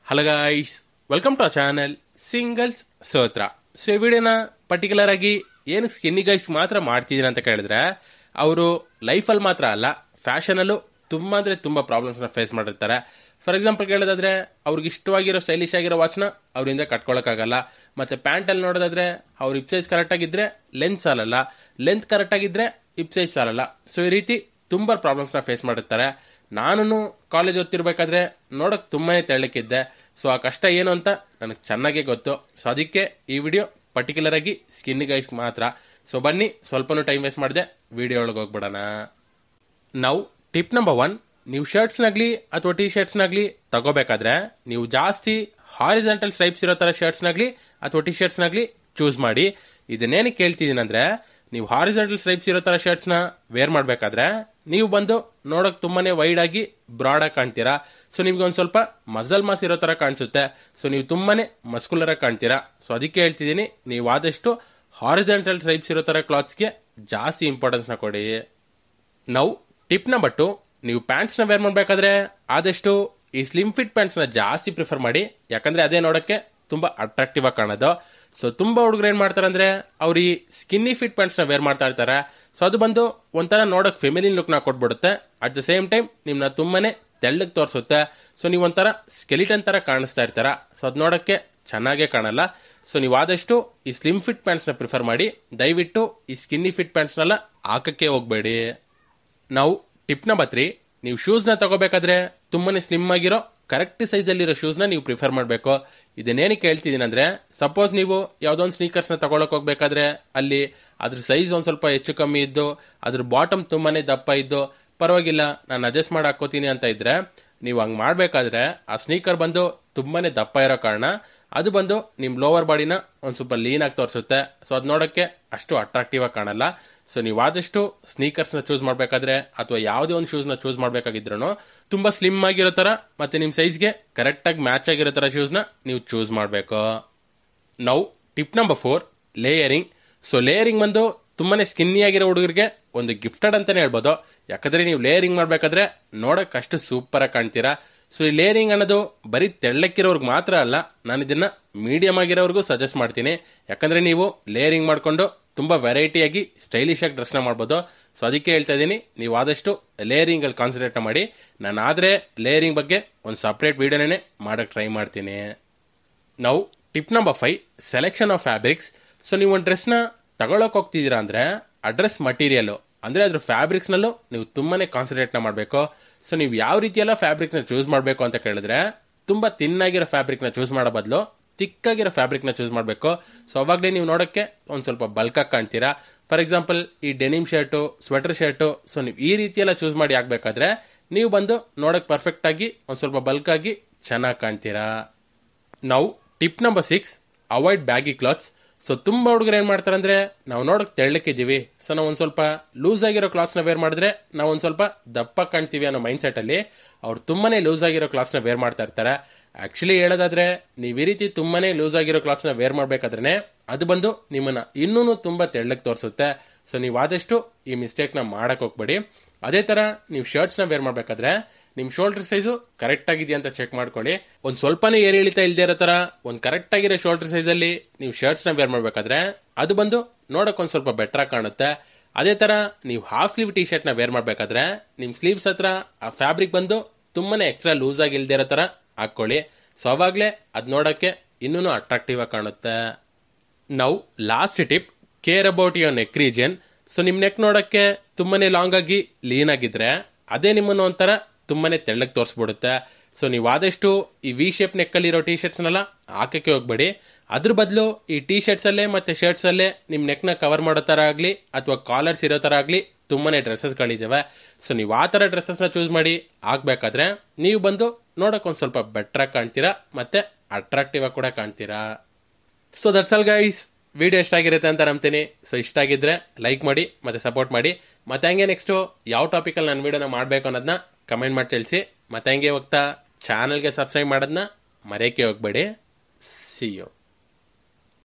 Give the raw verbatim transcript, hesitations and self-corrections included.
Hello guys, welcome to our channel singles Sutra. So ಈ ವಿಡಿಯೋನ particular ಆಗಿ ಏನಕ್ಕೆ ಸ್ಕಿನ್ನಿ ಗೈಸ್ ಮಾತ್ರ ಮಾಡ್ತಿದ್ದೀನಿ ಅಂತ ಕೇಳಿದ್ರೆ, ಅವರು ಲೈಫಲ್ಲಿ ಮಾತ್ರ ಅಲ್ಲ ಫ್ಯಾಷನಲ್ಲೂ ತುಂಬ ಅಂದರೆ ತುಂಬ ಪ್ರಾಬ್ಲಮ್ಸ್ನ ಫೇಸ್ ಮಾಡಿರ್ತಾರೆ. ಫಾರ್ ಎಕ್ಸಾಂಪಲ್ ಕೇಳೋದಾದ್ರೆ, ಅವ್ರಿಗೆ ಇಷ್ಟವಾಗಿರೋ ಸ್ಟೈಲಿಶ್ ಆಗಿರೋ ವಾಚ್ನ ಅವರಿಂದ ಕಟ್ಕೊಳ್ಳೋಕ್ಕಾಗಲ್ಲ. ಮತ್ತು ಪ್ಯಾಂಟಲ್ಲಿ ನೋಡೋದಾದ್ರೆ ಅವ್ರ ಹಿಪ್ ಸೈಜ್ ಕರೆಕ್ಟಾಗಿದ್ದರೆ ಲೆಂತ್ ಸಾಲಲ್ಲ, ಲೆಂತ್ ಕರೆಕ್ಟಾಗಿದ್ದರೆ ಹಿಪ್ ಸೈಜ್ ಸಾಲಲ್ಲ. ಸೊ ಈ ರೀತಿ ತುಂಬ ಪ್ರಾಬ್ಲಮ್ಸ್ನ ಫೇಸ್ ಮಾಡಿರ್ತಾರೆ. ನಾನು ಕಾಲೇಜ್ ಓದ್ತಿರ್ಬೇಕಾದ್ರೆ ನೋಡೋಕೆ ತುಂಬಾ ತೆಳ್ಳಕ್ಕಿದ್ದೆ. ಸೊ ಆ ಕಷ್ಟ ಏನು ಅಂತ ನನಗೆ ಚೆನ್ನಾಗೇ ಗೊತ್ತು. ಸೊ ಅದಕ್ಕೆ ಈ ವಿಡಿಯೋ ಪರ್ಟಿಕ್ಯುಲರ್ ಆಗಿ ಸ್ಕಿನ್ನಿ ಗೈಸ್ ಮಾತ್ರ. ಸೊ ಬನ್ನಿ, ಸ್ವಲ್ಪನೂ ಟೈಮ್ ವೇಸ್ಟ್ ಮಾಡಿದೆ ವಿಡಿಯೋ ಒಳಗೆ ಹೋಗ್ಬಿಡೋಣ. ನಾವು ಟಿಪ್ ನಂಬರ್ ಒನ್, ನೀವು ಶರ್ಟ್ಸ್ನಾಗ್ಲಿ ಅಥವಾ ಟಿ ಶರ್ಟ್ಸ್ನಾಗ್ಲಿ ತಗೋಬೇಕಾದ್ರೆ ನೀವು ಜಾಸ್ತಿ ಹಾರಿಜಾಂಟಲ್ ಸ್ಟ್ರೈಪ್ಸ್ ಇರೋ ಥರ ಶರ್ಟ್ಸ್ನಾಗ್ಲಿ ಅಥವಾ ಟಿ ಶರ್ಟ್ಸ್ನಾಗ್ಲಿ ಚೂಸ್ ಮಾಡಿ. ಇದನ್ನೇನಕ್ಕೆ ಕೇಳ್ತಿದ್ದೀನಿ ಅಂದರೆ, ನೀವು ಹಾರಿಜಾಂಟಲ್ ಸ್ಟ್ರೈಪ್ಸ್ ಇರೋ ಥರ ಶರ್ಟ್ಸ್ನ ವೇರ್ ಮಾಡಬೇಕಾದ್ರೆ ನೀವು ಬಂದು ನೋಡೋಕೆ ತುಂಬಾನೇ ವೈಡ್ ಆಗಿ ಬ್ರಾಡ್ ಆಗಿ ಕಾಣ್ತೀರಾ. ಸೊ ನಿಮ್ಗೆ ಒಂದು ಸ್ವಲ್ಪ ಮಸಲ್ ಮಾಸ್ ಇರೋ ಥರ ಕಾಣಿಸುತ್ತೆ. ಸೊ ನೀವು ತುಂಬಾನೇ ಮಸ್ಕುಲರ್ ಆಗಿ ಕಾಣ್ತೀರಾ. ಸೊ ಅದಕ್ಕೆ ಹೇಳ್ತಿದ್ದೀನಿ, ನೀವು ಆದಷ್ಟು ಹಾರಿಜಾಂಟಲ್ ಸ್ಟ್ರೈಪ್ಸ್ ಇರೋ ಥರ ಕ್ಲಾತ್ಸ್ಗೆ ಜಾಸ್ತಿ ಇಂಪಾರ್ಟೆನ್ಸ್ನ ಕೊಡಿ. ನಾವು ಟಿಪ್ ನಂಬರ್ ಟು, ನೀವು ಪ್ಯಾಂಟ್ಸ್ನ ವೇರ್ ಮಾಡಬೇಕಾದ್ರೆ ಆದಷ್ಟು ಈ ಸ್ಲಿಮ್ ಫಿಟ್ ಪ್ಯಾಂಟ್ಸ್ನ ಜಾಸ್ತಿ ಪ್ರಿಫರ್ ಮಾಡಿ. ಯಾಕಂದ್ರೆ ಅದೇ ನೋಡೋಕ್ಕೆ ತುಂಬಾ ಅಟ್ರಾಕ್ಟಿವ್ ಆಗಿ ಕಾಣೋದು. ಸೊ ತುಂಬಾ ಹುಡುಗರು ಏನ್ ಮಾಡ್ತಾರೆ ಅಂದ್ರೆ, ಅವ್ರು ಈ ಸ್ಕಿನ್ನಿ ಫಿಟ್ ಪ್ಯಾಂಟ್ಸ್ ನ ವೇರ್ ಮಾಡ್ತಾ ಇರ್ತಾರೆ. ಸೊ ಅದು ಬಂದು ಒಂಥರ ನೋಡಕ್ ಫೆಮಿಲಿನ್ ಲುಕ್ ನ ಕೊಟ್ಬಿಡುತ್ತೆ. ಅಟ್ ದ ಸೇಮ್ ಟೈಮ್ ನಿಮ್ನ ತುಂಬಾನೇ ತೆಳ್ಳಗ್ ತೋರಿಸುತ್ತೆ. ಸೊ ನೀವು ಒಂಥರ ಸ್ಕೆಲಿಟನ್ ತರ ಕಾಣಿಸ್ತಾ ಇರ್ತಾರ. ಸೊ ಅದು ನೋಡಕ್ಕೆ ಚೆನ್ನಾಗೇ ಕಾಣಲ್ಲ. ಸೊ ನೀವು ಆದಷ್ಟು ಈ ಸ್ಲಿಮ್ ಫಿಟ್ ಪ್ಯಾಂಟ್ಸ್ ನ ಪ್ರಿಫರ್ ಮಾಡಿ. ದಯವಿಟ್ಟು ಈ ಸ್ಕಿನ್ನಿ ಫಿಟ್ ಪ್ಯಾಂಟ್ಸ್ ನೆಲ್ಲ ಹಾಕಕ್ಕೆ ಹೋಗ್ಬೇಡಿ. ನಾವು ಟಿಪ್ ನಂಬರ್ ತ್ರೀ, ನೀವು ಶೂಸ್ ನ ತಗೋಬೇಕಾದ್ರೆ ತುಂಬಾನೇ ಸ್ಲಿಮ್ ಆಗಿರೋ ಕರೆಕ್ಟ್ ಸೈಜ್ ಅಲ್ಲಿರೋ ಶೂಸ್ ನ ನೀವು ಪ್ರಿಫರ್ ಮಾಡಬೇಕು. ಇದನ್ನೇನಕ್ಕೆ ಹೇಳ್ತಿದ್ದೀನಿ ಅಂದ್ರೆ, ಸಪೋಸ್ ನೀವು ಯಾವ್ದೊಂದು ಸ್ನೀಕರ್ಸ್ ನ ತಗೊಳಕ್ ಹೋಗ್ಬೇಕಾದ್ರೆ ಅಲ್ಲಿ ಅದ್ರ ಸೈಜ್ ಒಂದ್ ಸ್ವಲ್ಪ ಹೆಚ್ಚು ಕಮ್ಮಿ ಇದ್ದು ಅದ್ರ ಬಾಟಮ್ ತುಂಬಾನೇ ದಪ್ಪ ಇದ್ದು ಪರವಾಗಿಲ್ಲ ನಾನು ಅಡ್ಜಸ್ಟ್ ಮಾಡಿ ಹಾಕೋತೀನಿ ಅಂತ ಇದ್ರೆ, ನೀವು ಹಂಗ್ ಮಾಡ್ಬೇಕಾದ್ರೆ ಆ ಸ್ನೀಕರ್ ಬಂದು ತುಂಬಾನೇ ದಪ್ಪ ಇರೋ ಕಾರಣ ಅದು ಬಂದು ನಿಮ್ ಲೋವರ್ ಬಾಡಿನ ಒಂದ್ ಸ್ವಲ್ಪ ಲೀನ್ ಆಗಿ ತೋರಿಸುತ್ತೆ. ಸೊ ಅದ್ ನೋಡಕ್ಕೆ ಅಷ್ಟು ಅಟ್ರಾಕ್ಟಿವ್ ಆಗಿ ಕಾಣಲ್ಲ. ಸೊ ನೀವು ಆದಷ್ಟು ಸ್ನೀಕರ್ಸ್ ನ ಚೂಸ್ ಮಾಡ್ಬೇಕಾದ್ರೆ ಅಥವಾ ಯಾವುದೇ ಒಂದು ಶೂಸ್ ನ ಚೂಸ್ ಮಾಡ್ಬೇಕಾಗಿದ್ರು ತುಂಬಾ ಸ್ಲಿಮ್ ಆಗಿರೋ ತರ ಮತ್ತೆ ನಿಮ್ ಸೈಜ್ಗೆ ಕರೆಕ್ಟ್ ಆಗಿ ಮ್ಯಾಚ್ ಆಗಿರೋ ತರ ಶೂಸ್ ನ ನೀವು ಚೂಸ್ ಮಾಡ್ಬೇಕು. ನಾವು tip number four, layering. So layering ಬಂದು ತುಂಬಾನೇ ಸ್ಕಿನ್ನಿ ಆಗಿರೋ ಹುಡುಗರಿಗೆ ಒಂದು ಗಿಫ್ಟೆಡ್ ಅಂತಾನೆ ಹೇಳ್ಬೋದು. ಯಾಕಂದ್ರೆ ನೀವು ಲೇಯರಿಂಗ್ ಮಾಡ್ಬೇಕಾದ್ರೆ ನೋಡಕ್ ಅಷ್ಟು ಸೂಪರ್ ಆಗಿ ಕಾಣ್ತೀರಾ. ಸೊ ಈ ಲೇಯರಿಂಗ್ ಅನ್ನೋದು ಬರೀ ತೆಳ್ಳಕ್ಕಿರೋರ್ಗೆ ಮಾತ್ರ ಅಲ್ಲ, ನಾನು ಇದನ್ನ ಮೀಡಿಯಂ ಆಗಿರೋರ್ಗೂ ಸಜೆಸ್ಟ್ ಮಾಡ್ತೀನಿ. ಯಾಕಂದ್ರೆ ನೀವು ಲೇಯರಿಂಗ್ ಮಾಡ್ಕೊಂಡು ತುಂಬಾ ವೆರೈಟಿಯಾಗಿ ಸ್ಟೈಲಿಶ್ ಆಗಿ ಡ್ರೆಸ್ನ ಮಾಡ್ಬೋದು. ಸೊ ಅದಕ್ಕೆ ಹೇಳ್ತಾ ಇದ್ದೀನಿ, ನೀವು ಆದಷ್ಟು ಲೇಯರಿಂಗ್ ಅಲ್ಲಿ ಕಾನ್ಸಂಟ್ರೇಟ್ ಮಾಡಿ. ನಾನು ಆದ್ರೆ ಲೇಯರಿಂಗ್ ಬಗ್ಗೆ ಒಂದು ಸಪ್ರೇಟ್ ವಿಡಿಯೋನೇ ಮಾಡಕ್ ಟ್ರೈ ಮಾಡ್ತೀನಿ. ನಾವು tip number five, selection of fabrics. So ನೀವು ಒಂದು ಡ್ರೆಸ್ನ ತಗೊಳಕ್ ಹೋಗ್ತಿದ್ದೀರಾ ಅಂದ್ರೆ ಆ ಡ್ರೆಸ್ ಮಟೀರಿಯಲ್ ಅಂದ್ರೆ ಅದ್ರ ಫ್ಯಾಬ್ರಿಕ್ಸ್ ನಲ್ಲೂ ನೀವು ತುಂಬಾನೇ ಕಾನ್ಸಂಟ್ರೇಟ್ ನ ಮಾಡಬೇಕು. ಸೊ ನೀವು ಯಾವ ರೀತಿ ಎಲ್ಲ ಫ್ಯಾಬ್ರಿಕ್ ನ ಚೂಸ್ ಮಾಡಬೇಕು ಅಂತ ಕೇಳಿದ್ರೆ, ತುಂಬಾ ತಿನ್ನಾಗಿರೋ ಫ್ಯಾಬ್ರಿಕ್ ನ ಚೂಸ್ ಮಾಡೋ ಬದಲು ತಿಕ್ಕಾಗಿರೋ ಫ್ಯಾಬ್ರಿಕ್ ನ ಚೂಸ್ ಮಾಡಬೇಕು. ಸೊ ಅವಾಗಲೇ ನೀವು ನೋಡಕ್ಕೆ ಒಂದ್ ಸ್ವಲ್ಪ ಬಲ್ಕ್ ಆಗಿ ಕಾಣ್ತೀರಾ. ಫಾರ್ ಎಕ್ಸಾಂಪಲ್ ಈ denim shirt, sweater shirt, so ನೀವು ಈ ರೀತಿ ಎಲ್ಲ ಚೂಸ್ ಮಾಡಿ ಹಾಕ್ಬೇಕಾದ್ರೆ ನೀವು ಬಂದು ನೋಡಕ್ ಪರ್ಫೆಕ್ಟ್ ಆಗಿ ಒಂದ್ ಸ್ವಲ್ಪ ಬಲ್ಕ್ ಆಗಿ ಚೆನ್ನಾಗಿ ಕಾಣ್ತೀರಾ. ನಾವು tip number six, avoid baggy clothes. So ತುಂಬಾ ಹುಡುಗರು ಏನ್ ಮಾಡ್ತಾರೆ ಅಂದ್ರೆ, ನಾವು ನೋಡಕ್ ತೆಳ್ಳಕ್ಕಿದ್ದೀವಿ, ಸೊ ನಾವು ಒಂದ್ ಸ್ವಲ್ಪ ಲೂಸ್ ಆಗಿರೋ ಕ್ಲಾತ್ಸ್ ನ ವೇರ್ ಮಾಡಿದ್ರೆ ನಾವು ಒಂದ್ ಸ್ವಲ್ಪ ದಪ್ಪ ಕಾಣ್ತೀವಿ ಅನ್ನೋ ಮೈಂಡ್ ಸೆಟ್ ಅಲ್ಲಿ ಅವ್ರು ತುಂಬಾನೇ ಲೂಸ್ ಆಗಿರೋ ಕ್ಲಾತ್ಸ್ ನ ವೇರ್ ಮಾಡ್ತಾ ಇರ್ತಾರೆ. ಆಕ್ಚುಲಿ ಹೇಳೋದಾದ್ರೆ, ನೀವು ಈ ರೀತಿ ತುಂಬಾನೇ ಲೂಸ್ ಆಗಿರೋ ಕ್ಲಾತ್ಸ್ ನ ವೇರ್ ಮಾಡ್ಬೇಕಾದ್ರೆ ಅದು ಬಂದು ನಿಮ್ಮನ್ನ ಇನ್ನೂ ತುಂಬಾ ತೆಳ್ಳಕ್ ತೋರಿಸುತ್ತೆ. ಸೊ ನೀವು ಆದಷ್ಟು ಈ ಮಿಸ್ಟೇಕ್ ನ ಮಾಡಕ್ ಹೋಗ್ಬೇಡಿ. ಅದೇ ತರ ನೀವು ಶರ್ಟ್ಸ್ ನ ವೇರ್ ಮಾಡ್ಬೇಕಾದ್ರೆ ನಿಮ್ ಶೋಲ್ಡರ್ ಸೈಜು ಕರೆಕ್ಟ್ ಆಗಿದೆಯಾ ಅಂತ ಚೆಕ್ ಮಾಡ್ಕೊಳ್ಳಿ. ಒಂದ್ ಸ್ವಲ್ಪನೇ ಏರಿ ಇಳಿತಾ ಇಲ್ದೇ ಇರೋ ತರ ಒಂದ್ ಕರೆಕ್ಟ್ ಆಗಿರೋ ಶೋಲ್ಡರ್ ಸೈಜ್ ಅಲ್ಲಿ ನೀವು ಶರ್ಟ್ಸ್ ನ ವೇರ್ ಮಾಡ್ಬೇಕಾದ್ರೆ ಅದು ಬಂದು ನೋಡಕ್ ಒಂದ್ ಸ್ವಲ್ಪ ಬೆಟರ್ ಆಗಿ ಕಾಣುತ್ತೆ. ಅದೇ ತರ ನೀವು ಹಾಫ್ ಸ್ಲೀವ್ ಟಿ ಶರ್ಟ್ ನ ವೇರ್ ಮಾಡ್ಬೇಕಾದ್ರೆ ನಿಮ್ ಸ್ಲೀವ್ಸ್ ಹತ್ರ ಆ ಫ್ಯಾಬ್ರಿಕ್ ಬಂದು ತುಂಬಾನೇ ಎಕ್ಸ್ಟ್ರಾ ಲೂಸ್ ಆಗಿ ಇಲ್ದೇ ಇರೋ ತರ ಹಾಕೊಳ್ಳಿ. ಸೊ ಅವಾಗ್ಲೇ ಅದ್ ನೋಡಕ್ಕೆ ಇನ್ನೂ ಅಟ್ರಾಕ್ಟಿವ್ ಆಗಿ ಕಾಣುತ್ತೆ. ನಾವು last tip, care about your neck region. So ನಿಮ್ ನೆಕ್ ನೋಡಕ್ಕೆ ತುಂಬಾನೇ ಲಾಂಗ್ ಆಗಿ ಲೀನ್ ಆಗಿದ್ರೆ ಅದೇ ನಿಮ್ಮನ್ನು ಒಂಥರ ತುಂಬಾನೇ ತೆಳ್ಳಗ್ ತೋರಿಸ್ಬಿಡುತ್ತೆ. ಸೊ ನೀವು ಆದಷ್ಟು ಈ ವಿ ಶೇಪ್ ನೆಕ್ ಅಲ್ಲಿ ಇರೋ ಟಿ ಶರ್ಟ್ಸ್ ನೆಲ್ಲ ಹಾಕಕ್ಕೆ ಹೋಗ್ಬೇಡಿ. ಅದ್ರ ಬದಲು ಈ ಟಿ ಶರ್ಟ್ಸ್ ಅಲ್ಲೇ ಮತ್ತೆ ಶರ್ಟ್ಸ್ ಅಲ್ಲೇ ನಿಮ್ ನೆಕ್ ನ ಕವರ್ ಮಾಡೋ ತರ ಆಗ್ಲಿ ಅಥವಾ ಕಾಲರ್ಸ್ ಇರೋ ತರ ಆಗ್ಲಿ ತುಂಬಾನೇ ಡ್ರೆಸ್ಸಸ್ ಗಳಿದಾವೆ. ಸೊ ನೀವು ಆ ತರ ಡ್ರೆಸ್ಸಸ್ ನ ಚೂಸ್ ಮಾಡಿ ಹಾಕ್ಬೇಕಾದ್ರೆ ನೀವು ಬಂದು ನೋಡಕ್ ಒಂದ್ ಸ್ವಲ್ಪ ಬೆಟರ್ ಆಗಿ ಕಾಣ್ತೀರಾ ಮತ್ತೆ ಅಟ್ರಾಕ್ಟಿವ್ ಆಗಿ ಕೂಡ ಕಾಣ್ತೀರಾ. So that's all guys. Video ಇಷ್ಟ ಆಗಿರುತ್ತೆ ಅಂತ ನಂಬ್ತೀನಿ. ಸೊ ಇಷ್ಟ ಆಗಿದ್ರೆ ಲೈಕ್ ಮಾಡಿ ಮತ್ತೆ ಸಪೋರ್ಟ್ ಮಾಡಿ. ಮತ್ತೆ ಹಂಗೆ ನೆಕ್ಸ್ಟ್ ಯಾವ ಟಾಪಿಕ್ ಅಲ್ಲಿ ನಾನು ವಿಡಿಯೋನ ಮಾಡ್ಬೇಕು ಅನ್ನೋದನ್ನ ಕಮೆಂಟ್ ಮಾಡಿ ತಿಳಿಸಿ. ಮತ್ತೆ ಹಂಗೆ ಹೋಗ್ತಾ ಚಾನಲ್ಗೆ ಸಬ್ಸ್ಕ್ರೈಬ್ ಮಾಡೋದನ್ನ ಮರೆಯಕ್ಕೆ ಹೋಗ್ಬೇಡಿ. See you.